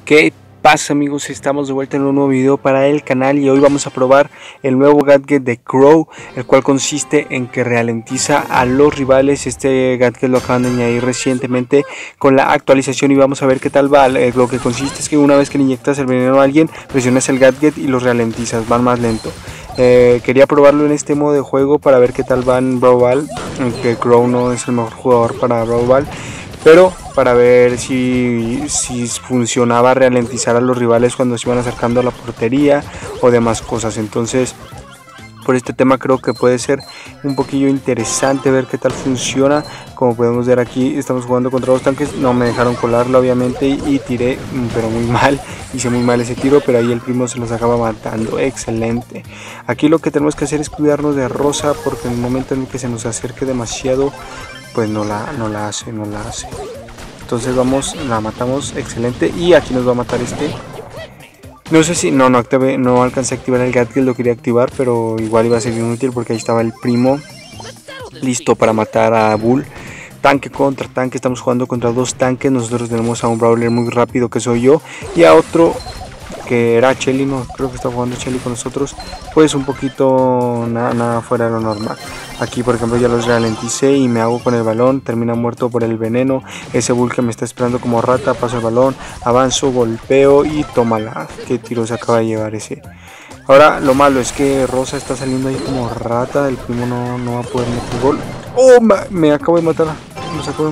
¿Qué pasa, amigos? Estamos de vuelta en un nuevo video para el canal y hoy vamos a probar el nuevo gadget de Crow, el cual consiste en que ralentiza a los rivales. Este gadget lo acaban de añadir recientemente con la actualización y vamos a ver qué tal va. Lo que consiste es que una vez que le inyectas el veneno a alguien, presionas el gadget y los ralentizas, van más lento. Quería probarlo en este modo de juego para ver qué tal va en Brawl Ball, aunque Crow no es el mejor jugador para Brawl Ball, pero para ver si funcionaba ralentizar a los rivales cuando se iban acercando a la portería o demás cosas. Entonces, por este tema creo que puede ser un poquillo interesante ver qué tal funciona. Como podemos ver aquí, estamos jugando contra dos tanques. No me dejaron colarla obviamente y tiré, pero muy mal. Hice muy mal ese tiro, pero ahí el primo se los acaba matando. Excelente. Aquí lo que tenemos que hacer es cuidarnos de Rosa, porque en el momento en el que se nos acerque demasiado, pues no la hace. Entonces vamos, la matamos. Excelente. Y aquí nos va a matar este. No sé si, no alcancé a activar el gadget, lo quería activar, pero igual iba a ser inútil porque ahí estaba el primo listo para matar a Bull. Tanque contra tanque, estamos jugando contra dos tanques. Nosotros tenemos a un brawler muy rápido que soy yo y a otro que era Shelly, no creo que está jugando Shelly con nosotros, pues un poquito nada fuera de lo normal. Aquí por ejemplo ya los ralenticé y me hago con el balón, termina muerto por el veneno. Ese Bull que me está esperando como rata, paso el balón, avanzo, golpeo y tómala. Qué tiro se acaba de llevar ese. Ahora lo malo es que Rosa está saliendo ahí como rata, el primo no va a poder meter gol. Oh, me acabo de matar, nos acabo de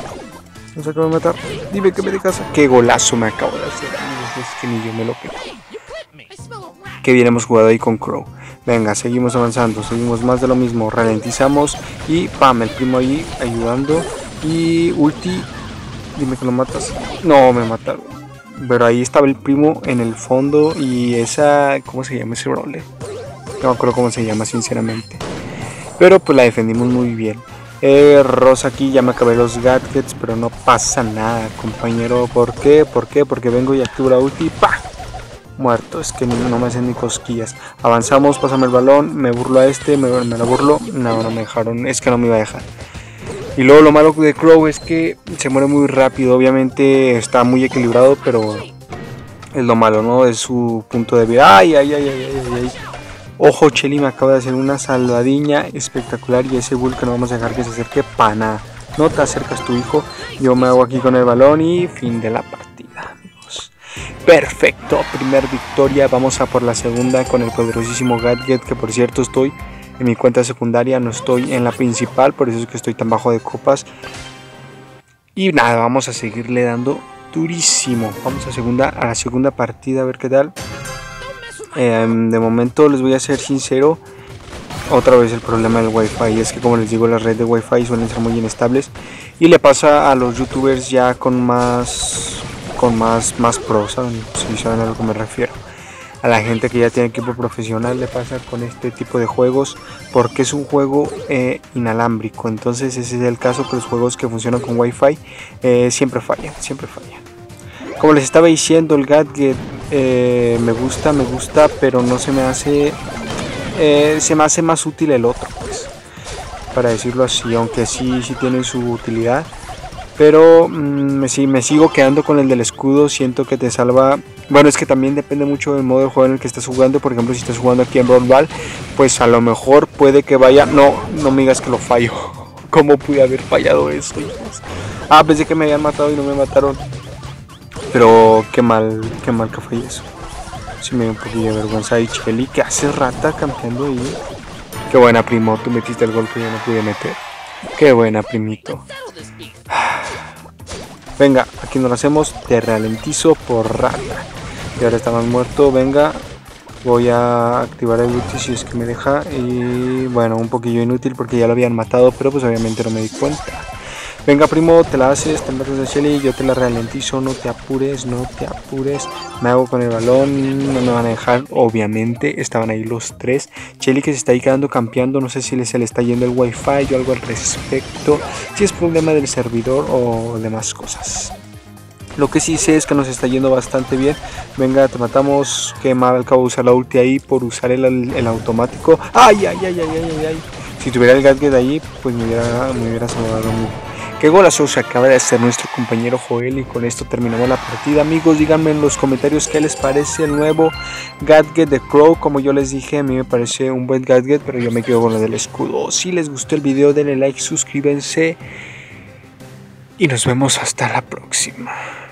matar. Dime que me de casa. Qué golazo me acabo de hacer. Es que ni yo me lo creo. Qué bien hemos jugado ahí con Crow. Venga, seguimos avanzando, seguimos más de lo mismo. Ralentizamos y pam, el primo ahí ayudando. Y ulti. Dime que lo matas. No, me mataron. Pero ahí estaba el primo en el fondo. Y esa, ¿cómo se llama ese brawler? No me acuerdo cómo se llama sinceramente. Pero pues la defendimos muy bien. Rosa aquí, ya me acabé los gadgets, pero no pasa nada, compañero. ¿Por qué? Porque vengo y activo la ulti y ¡pah! Muerto, es que no me hacen ni cosquillas. Avanzamos, pásame el balón, me burlo a este, me la burlo. No me dejaron, es que no me iba a dejar. Y luego lo malo de Crow es que se muere muy rápido. Obviamente está muy equilibrado, pero es lo malo, ¿no? Es su punto de vida. Ay. Ojo, Shelly me acaba de hacer una salvadiña espectacular y ese Bull que no vamos a dejar que se acerque para nada. No te acercas tu hijo, yo me hago aquí con el balón y fin de la partida, amigos. Perfecto, primer victoria, vamos a por la segunda con el poderosísimo gadget, que por cierto estoy en mi cuenta secundaria, no estoy en la principal, por eso es que estoy tan bajo de copas. Y nada, vamos a seguirle dando durísimo, vamos a la segunda partida a ver qué tal. De momento les voy a ser sincero, otra vez el problema del wifi es que, como les digo, las redes de wifi suelen ser muy inestables y le pasa a los youtubers ya con más pro, ¿saben? Si saben a lo que me refiero, a la gente que ya tiene equipo profesional le pasa con este tipo de juegos porque es un juego inalámbrico. Entonces ese es el caso que los juegos que funcionan con wifi siempre fallan. Como les estaba diciendo, el gadget me gusta, pero no se me hace, se me hace más útil el otro, pues, para decirlo así, aunque sí tiene su utilidad. Pero me sigo quedando con el del escudo, siento que te salva. Bueno, es que también depende mucho del modo de juego en el que estás jugando. Por ejemplo, si estás jugando aquí en Brawl Ball, pues a lo mejor puede que vaya. No me digas que lo fallo. ¿Cómo pude haber fallado eso? Pensé que me habían matado y no me mataron. Pero qué mal que fue eso. Sí me dio un poquillo de vergüenza. Y Shelly, que hace rata campeando ahí. Qué buena, primo, tú metiste el gol que yo no pude meter. Qué buena, primito. Venga, aquí nos lo hacemos. Te ralentizo por rata. Y ahora está más muerto. Venga, voy a activar el ulti si es que me deja. Y bueno, un poquillo inútil porque ya lo habían matado, pero pues obviamente no me di cuenta. Venga, primo, te la haces, te matas a Shelly, yo te la ralentizo, no te apures, me hago con el balón, no me van a dejar, obviamente, estaban ahí los tres. Shelly que se está ahí quedando campeando, no sé si se le está yendo el wifi o algo al respecto, si es problema del servidor o demás cosas. Lo que sí sé es que nos está yendo bastante bien. Venga, te matamos, que mal acabo de usar la ulti ahí por usar el automático. Ay. Si tuviera el gadget ahí, pues me hubiera salvado. Qué golazo se acaba de hacer nuestro compañero Joel y con esto terminamos la partida. Amigos, díganme en los comentarios qué les parece el nuevo gadget de Crow. Como yo les dije, a mí me parece un buen gadget, pero yo me quedo con lo del escudo. Si les gustó el video, denle like, suscríbanse y nos vemos hasta la próxima.